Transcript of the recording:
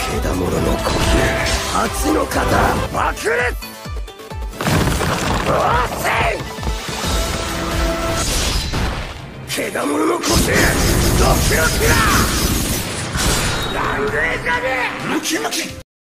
枝物の呼吸、蜂の型爆裂。おせい枝物の呼吸、ドキドキだ。ラングエザメムキムキ。